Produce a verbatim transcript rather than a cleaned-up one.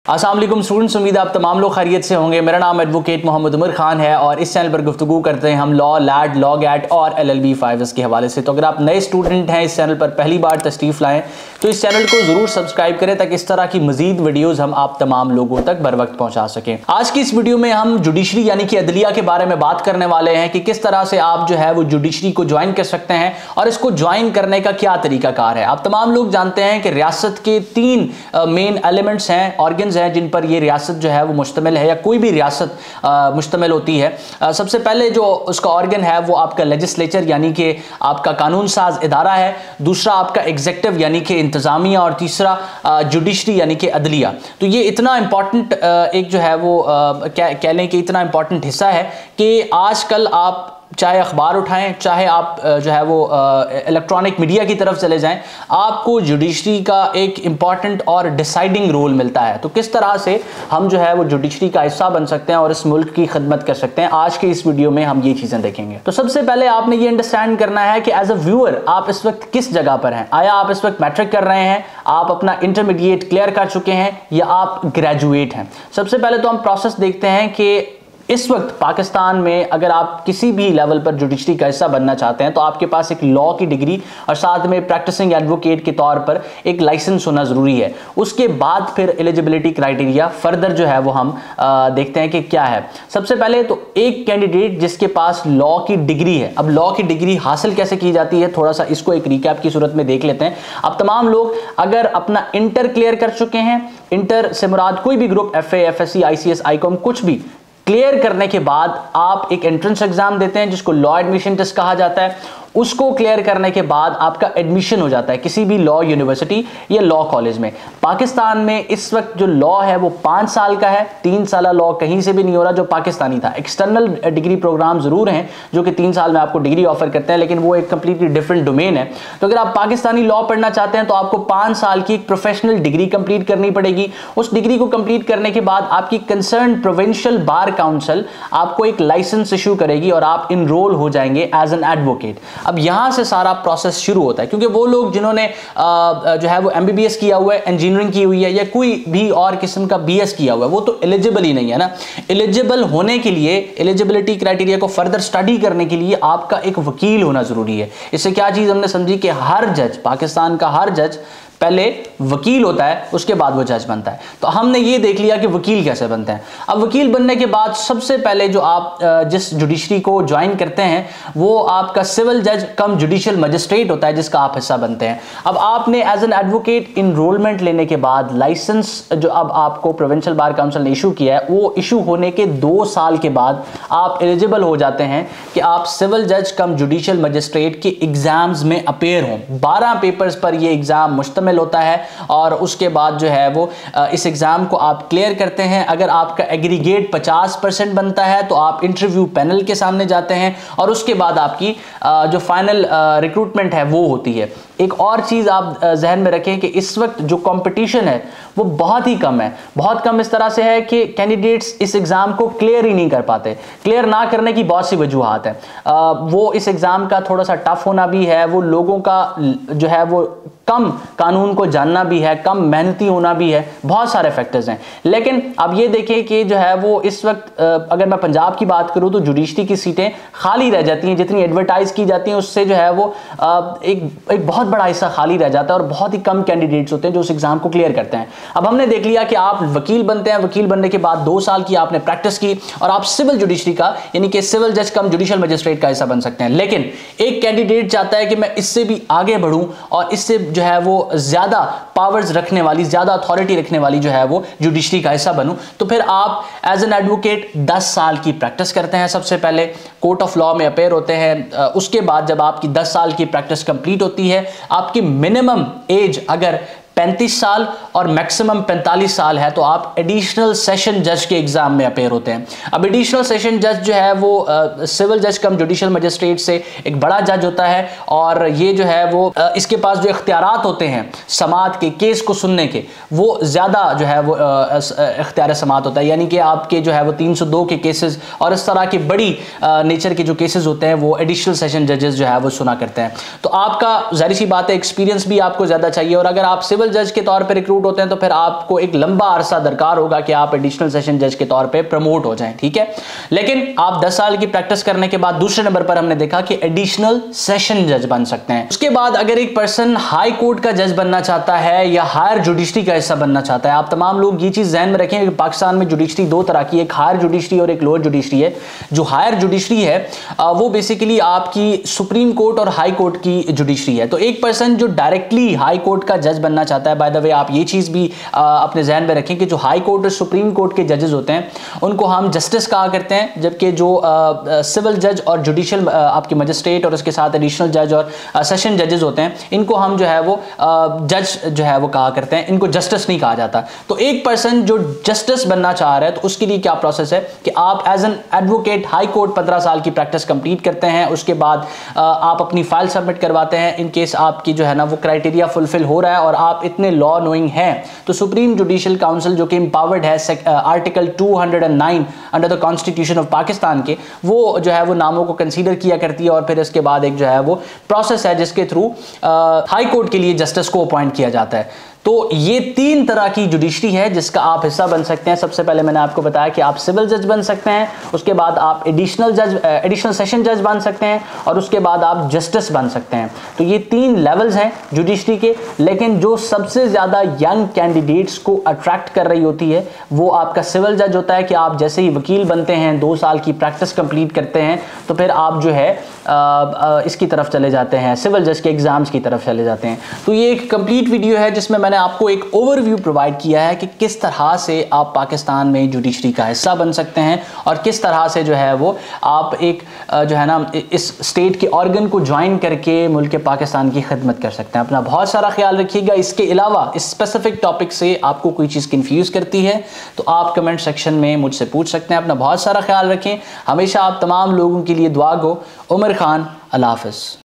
अस्सलाम वालेकुम स्टूडेंट्स, उम्मीद है आप तमाम लोग खैरियत से होंगे। मेरा नाम एडवोकेट मोहम्मद उमर खान है और इस चैनल पर गुफ्तगू करते हैं हम लॉ, लैड, लॉ गैट और एल एल बी फाइव के हवाले से। तो अगर आप नए स्टूडेंट हैं, इस चैनल पर पहली बार तशरीफ़ लाएँ तो इस चैनल को ज़रूर सब्सक्राइब करें ताकि इस तरह की मजीद वीडियोज़ हम आप तमाम लोगों तक बर वक्त पहुँचा सकें। आज की इस वीडियो में हम जुडिशरी यानी कि अदलिया के बारे में बात करने वाले हैं कि किस तरह से आप जो है वो जुडिशरी को ज्वाइन कर सकते हैं और इसको ज्वाइन करने का क्या तरीकाकार है। आप तमाम लोग जानते हैं कि रियासत के तीन मेन एलिमेंट्स हैं, ऑर्गन्स हैं जिन पर ये रियासत जो है वो मुश्तमिल है या कोई भी रियासत मुश्तमिल होती है। आ, सबसे पहले जो उसका ऑर्गन है वो आपका लेजिस्लेचर यानी कि आपका कानून साज इदारा है, दूसरा आपका एग्जीक्यूटिव यानी कि इंतजामिया और तीसरा जुडिशरी यानी कि अदलिया। तो ये इतना इंपॉर्टेंट एक जो है वो कह लें कि इतना इंपॉर्टेंट हिस्सा है कि आजकल आप चाहे अखबार उठाएं, चाहे आप जो है वो इलेक्ट्रॉनिक मीडिया की तरफ चले जाएं, आपको जुडिशरी का एक इम्पॉर्टेंट और डिसाइडिंग रोल मिलता है। तो किस तरह से हम जो है वो जुडिशरी का हिस्सा बन सकते हैं और इस मुल्क की खिदमत कर सकते हैं, आज के इस वीडियो में हम ये चीज़ें देखेंगे। तो सबसे पहले आपने ये अंडरस्टैंड करना है कि एज अ व्यूअर आप इस वक्त किस जगह पर हैं। आया आप इस वक्त मैट्रिक कर रहे हैं, आप अपना इंटरमीडिएट क्लियर कर चुके हैं या आप ग्रेजुएट हैं। सबसे पहले तो हम प्रोसेस देखते हैं कि इस वक्त पाकिस्तान में अगर आप किसी भी लेवल पर जुडिशरी का हिस्सा बनना चाहते हैं तो आपके पास एक लॉ की डिग्री और साथ में प्रैक्टिसिंग एडवोकेट के तौर पर एक लाइसेंस होना ज़रूरी है। उसके बाद फिर एलिजिबिलिटी क्राइटेरिया फर्दर जो है वो हम आ, देखते हैं कि क्या है। सबसे पहले तो एक कैंडिडेट जिसके पास लॉ की डिग्री है, अब लॉ की डिग्री हासिल कैसे की जाती है, थोड़ा सा इसको एक रिकैप की सूरत में देख लेते हैं। अब तमाम लोग अगर अपना इंटर क्लियर कर चुके हैं, इंटर से मुराद कोई भी group F A, F S C, I C S, I com कुछ भी क्लियर करने के बाद आप एक एंट्रेंस एग्जाम देते हैं जिसको लॉ एडमिशन टेस्ट कहा जाता है। उसको क्लियर करने के बाद आपका एडमिशन हो जाता है किसी भी लॉ यूनिवर्सिटी या लॉ कॉलेज में। पाकिस्तान में इस वक्त जो लॉ है वो पाँच साल का है, तीन साल लॉ कहीं से भी नहीं हो रहा जो पाकिस्तानी था। एक्सटर्नल डिग्री प्रोग्राम ज़रूर हैं जो कि तीन साल में आपको डिग्री ऑफर करते हैं, लेकिन वो एक कंप्लीटली डिफरेंट डोमेन है। तो अगर आप पाकिस्तानी लॉ पढ़ना चाहते हैं तो आपको पाँच साल की एक प्रोफेशनल डिग्री कंप्लीट करनी पड़ेगी। उस डिग्री को कंप्लीट करने के बाद आपकी कंसर्न प्रोविंशियल बार काउंसिल आपको एक लाइसेंस इशू करेगी और आप इनरोल हो जाएंगे एज एन एडवोकेट। अब यहां से सारा प्रोसेस शुरू होता है क्योंकि वो लोग जिन्होंने जो है वो एमबीबीएस किया हुआ है, इंजीनियरिंग की हुई है या कोई भी और किस्म का बीएस किया हुआ है, वो तो एलिजिबल ही नहीं है ना। एलिजिबल होने के लिए, एलिजिबिलिटी क्राइटेरिया को फर्दर स्टडी करने के लिए आपका एक वकील होना जरूरी है। इससे क्या चीज हमने समझी कि हर जज, पाकिस्तान का हर जज पहले वकील होता है, उसके बाद वो जज बनता है। तो हमने ये देख लिया कि वकील कैसे बनते हैं। अब वकील बनने के बाद सबसे पहले जो आप जिस जुडिशरी को ज्वाइन करते हैं वो आपका सिविल जज कम जुडिशियल मजिस्ट्रेट होता है जिसका आप हिस्सा बनते हैं। अब आपने एज एन एडवोकेट इनरोलमेंट लेने के बाद लाइसेंस जो अब आपको प्रोविंशियल बार काउंसिल ने इशू किया है, वो इशू होने के दो साल के बाद आप एलिजिबल हो जाते हैं कि आप सिविल जज कम जुडिशियल मजिस्ट्रेट के एग्जाम्स में अपेयर हों। बारह पेपर्स पर ये एग्जाम मुश्तमिल होता है और उसके बाद जो है वो इस एग्जाम को आप क्लियर करते हैं। अगर आपका एग्रीगेट पचास परसेंट बनता है तो आप इंटरव्यू पैनल के सामने जाते हैं और उसके बाद आपकी जो फाइनल रिक्रूटमेंट है वो होती है। एक और चीज आप जहन में रखें कि इस वक्त जो कंपटीशन है वो बहुत ही कम है, बहुत कम इस तरह से है कि कैंडिडेट्स इस एग्जाम को क्लियर ही नहीं कर पाते। क्लियर ना करने की बहुत सी वजूहात हैं। वो इस एग्जाम का थोड़ा सा टफ होना भी है, वो लोगों का जो है वो कम कानून को जानना भी है, कम मेहनती होना भी है, बहुत सारे फैक्टर्स हैं। लेकिन अब ये देखिए कि जो है वो इस वक्त अगर मैं पंजाब की बात करूं तो जुडिशरी की सीटें खाली रह जाती हैं, जितनी एडवर्टाइज की जाती हैं उससे जो है वो एक एक बहुत बड़ा हिस्सा खाली रह जाता है और बहुत ही कम कैंडिडेट्स होते हैं जो उस एग्जाम को क्लियर करते हैं। अब हमने देख लिया कि आप वकील बनते हैं, वकील बनने के बाद दो साल की आपने प्रैक्टिस की और आप सिविल जुडिशरी का यानी कि सिविल जज कम जुडिशियल मजिस्ट्रेट का हिस्सा बन सकते हैं। लेकिन एक कैंडिडेट चाहता है कि मैं इससे भी आगे बढ़ूं और इससे जो है वो ज्यादा पावर्स रखने वाली, ज्यादा अथॉरिटी रखने वाली जो है वो जुडिशरी का हिस्सा बनूं, तो फिर आप एज एन एडवोकेट दस साल की प्रैक्टिस करते हैं। सबसे पहले कोर्ट ऑफ लॉ में अपेयर होते हैं। उसके बाद जब आपकी दस साल की प्रैक्टिस कंप्लीट होती है, आपकी मिनिमम एज अगर पैंतीस साल और मैक्सिमम पैंतालीस साल है तो आप एडिशनल सेशन जज के एग्जाम में अपेयर होते हैं। अब एडिशनल सेशन जज जो है वो आ, सिविल जज कम जुडिशियल मजिस्ट्रेट से एक बड़ा जज होता है और ये जो है वो आ, इसके पास जो इख्तियारात होते हैं समात के केस को सुनने के, वो ज़्यादा जो है वो इख्तियार समात होता है। यानी कि आपके जो है वो तीन सौ दो के केसेस और इस तरह की बड़ी नेचर के जो केसेस होते हैं वो एडिशनल सेशन जजेस जो है वो सुना करते हैं। तो आपका जाहिर सी बात है एक्सपीरियंस भी आपको ज़्यादा चाहिए और अगर आप सिविल सिविल जज के तौर पे रिक्रूट होते हैं तो फिर आपको एक लंबा अरसा दरकार होगा कि आप एडिशनल सेशन जज के तौर पे प्रमोट हो जाएं, ठीक है। लेकिन आप दस साल की प्रैक्टिस करने के बाद दूसरे नंबर पर हमने देखा कि एडिशनल सेशन जज बन सकते हैं। उसके बाद अगर एक पर्सन हाई कोर्ट का जज बनना चाहता है या हायर जुडिशरी का हिस्सा बनना चाहता है, आप तमाम लोग ये चीज ध्यान में रखें कि पाकिस्तान में जुडिशरी दो तरह की, एक हायर जुडिशरी और एक लोअर जुडिशरी है। जो हायर जुडिशरी है वो बेसिकली आपकी सुप्रीम कोर्ट और हाई कोर्ट की जुडिशरी है। तो एक पर्सन जो डायरेक्टली हाई कोर्ट का जज बनना चाहता है, बाय द वे आप ये चीज भी आ, अपने ध्यान में रखें कि जो हाई कोर्ट और सुप्रीम कोर्ट के जजेस होते हैं उनको हम जस्टिस कहा करते हैं, जबकि जो सिविल जज और जुडिशियल आपके मजिस्ट्रेट और उसके साथ एडिशनल जज और सेशन जजेस होते हैं इनको हम जो है वो जज जो है वो कहा करते हैं, इनको जस्टिस नहीं कहा जाता। तो एक पर्सन जो जस्टिस बनना चाह रहा है तो उसके लिए क्या प्रोसेस है कि आप as an advocate high court पंद्रह साल की प्रैक्टिस कंप्लीट करते हैं, उसके बाद आप अपनी फाइल सबमिट करवाते हैं। इन केस आपकी जो है ना वो क्राइटेरिया फुलफिल हो रहा है और आप इतने लॉ नोइंग हैं तो सुप्रीम जुडिशियल काउंसिल जो कि एम्पावर्ड है article two hundred nine under the constitution of Pakistan के, वो जो है वो नामों को कंसीडर किया करती है और फिर इसके बाद एक जो है वो प्रोसेस है जिसके थ्रू हाई कोर्ट के लिए जस्टिस को अपॉइंट किया जाता है। तो ये तीन तरह की जुडिशरी है जिसका आप हिस्सा बन सकते हैं। सबसे पहले मैंने आपको बताया कि आप सिविल जज बन सकते हैं, उसके बाद आप एडिशनल जज एडिशनल सेशन जज बन सकते हैं और उसके बाद आप जस्टिस बन सकते हैं। तो ये तीन लेवल्स हैं जुडिशरी के, लेकिन जो सबसे ज़्यादा यंग कैंडिडेट्स को अट्रैक्ट कर रही होती है वो आपका सिविल जज होता है कि आप जैसे ही वकील बनते हैं, दो साल की प्रैक्टिस कंप्लीट करते हैं तो फिर आप जो है आ, आ, इसकी तरफ चले जाते हैं, सिविल जज के एग्जाम्स की तरफ चले जाते हैं। तो ये एक कंप्लीट वीडियो है जिसमें मैंने आपको एक ओवरव्यू प्रोवाइड किया है कि किस तरह से आप पाकिस्तान में जुडिशरी का हिस्सा बन सकते हैं और किस तरह से जो है वो आप एक जो है ना इस स्टेट के ऑर्गन को ज्वाइन करके मुल्क पाकिस्तान की खिदमत कर सकते हैं। अपना बहुत सारा ख्याल रखिएगा। इसके अलावा इस स्पेसिफिक टॉपिक से आपको कोई चीज़ कंफ्यूज करती है तो आप कमेंट सेक्शन में मुझसे पूछ सकते हैं। अपना बहुत सारा ख्याल रखें। हमेशा आप तमाम लोगों के लिए दुआ गो। उमर खान, अल्लाह हाफ़िज़।